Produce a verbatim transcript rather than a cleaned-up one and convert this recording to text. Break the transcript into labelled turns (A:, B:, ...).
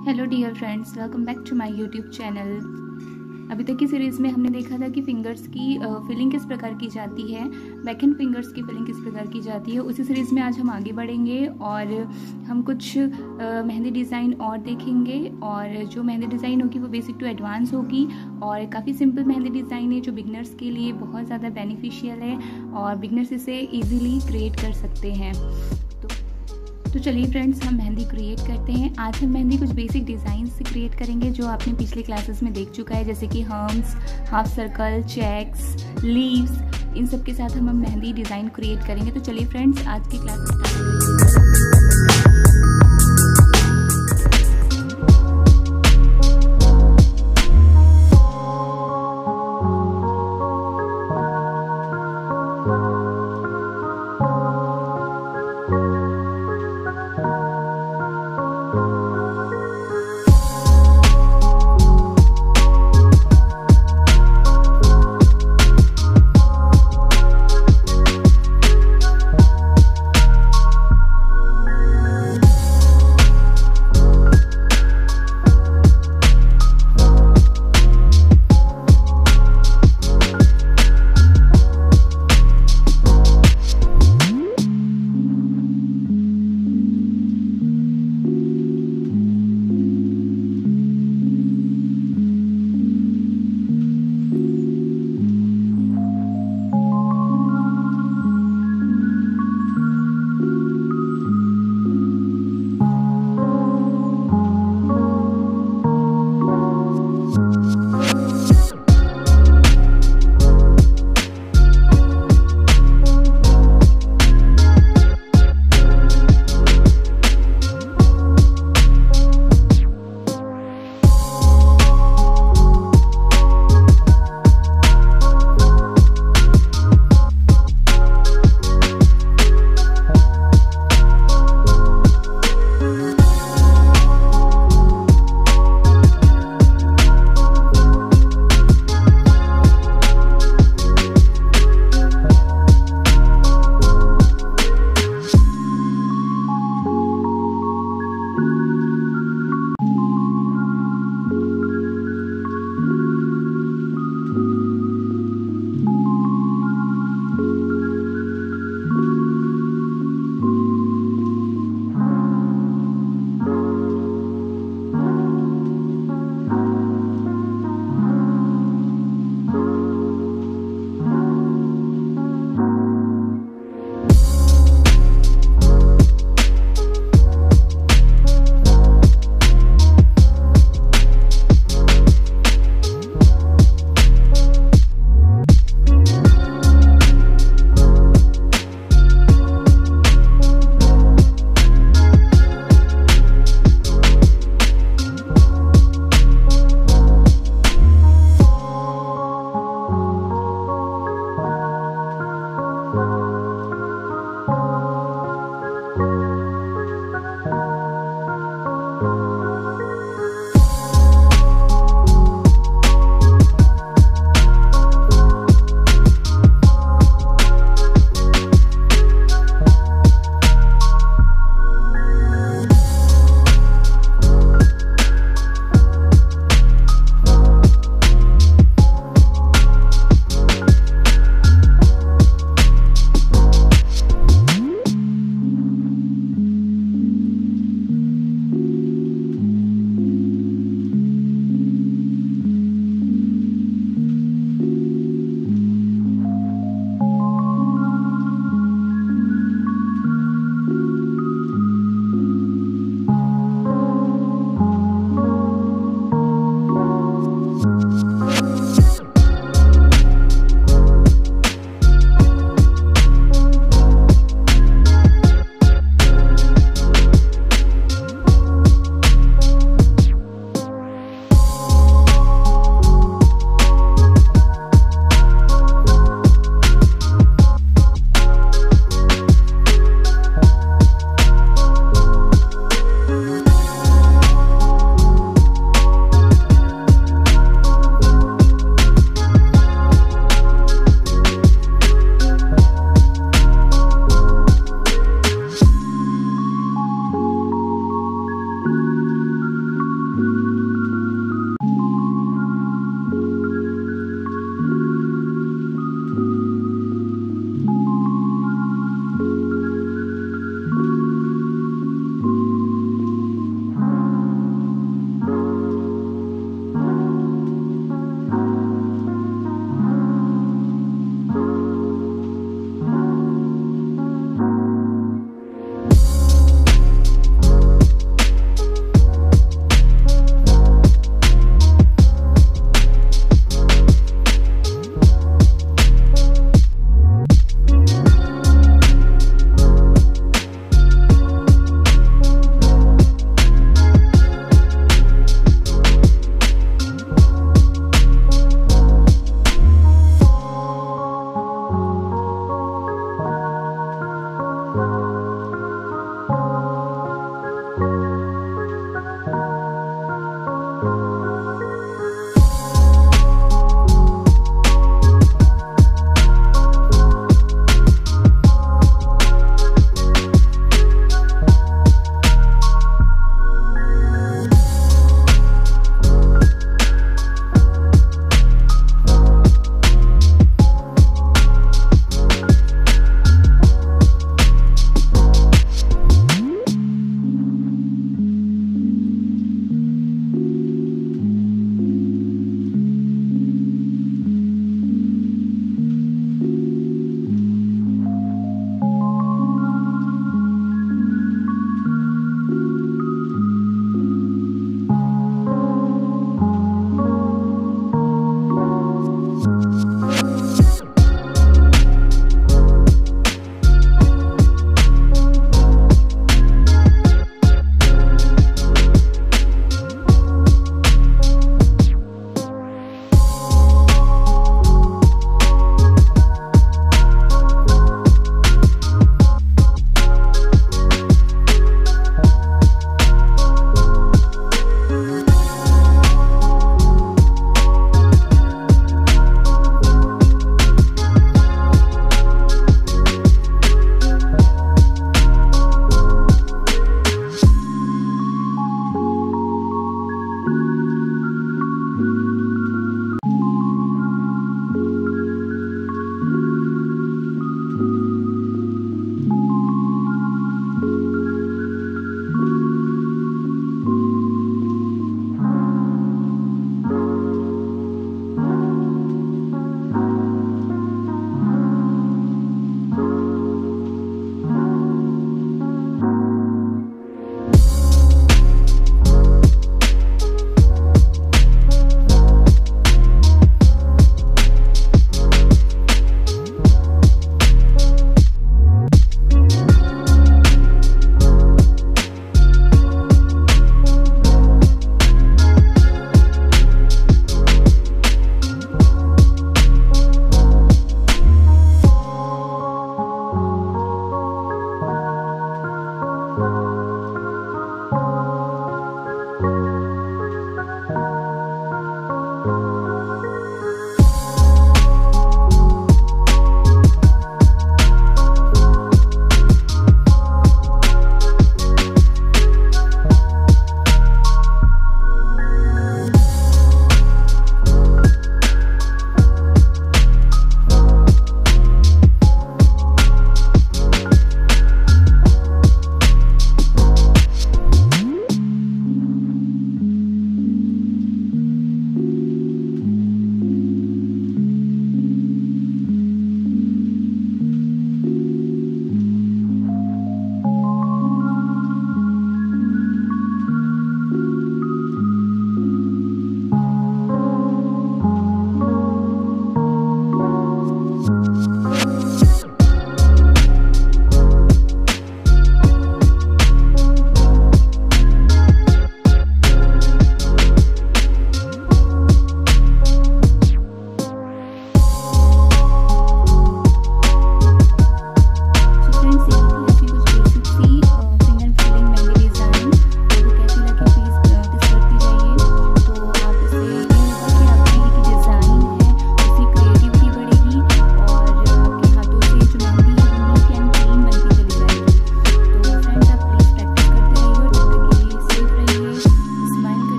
A: Hello dear friends, welcome back to my YouTube channel. अभी तक की सीरीज़ में हमने देखा था कि फिंगर्स की फिलिंग किस प्रकार की जाती है, बैक एंड फिंगर्स की फिलिंग किस प्रकार की जाती है। उसी सीरीज़ में आज हम आगे बढ़ेंगे और हम कुछ मेहंदी डिज़ाइन और देखेंगे। और जो मेहंदी डिज़ाइन होगी वो बेसिक टू एडवांस होगी और काफ़ी सिंपल मेहंदी डिज़ाइन है जो बिगनर्स के लिए बहुत ज़्यादा बेनिफिशियल है और बिगनर्स इसे ईजिली क्रिएट कर सकते हैं। तो चलिए फ्रेंड्स, हम मेहंदी क्रिएट करते हैं। आज हम मेहंदी कुछ बेसिक डिज़ाइन से क्रिएट करेंगे जो आपने पिछले क्लासेस में देख चुका है, जैसे कि hems, half circle, checks, leaves, इन सब के साथ हम हम मेहंदी डिज़ाइन क्रिएट करेंगे। तो चलिए फ्रेंड्स, आज की क्लास स्टार्ट करेंगे।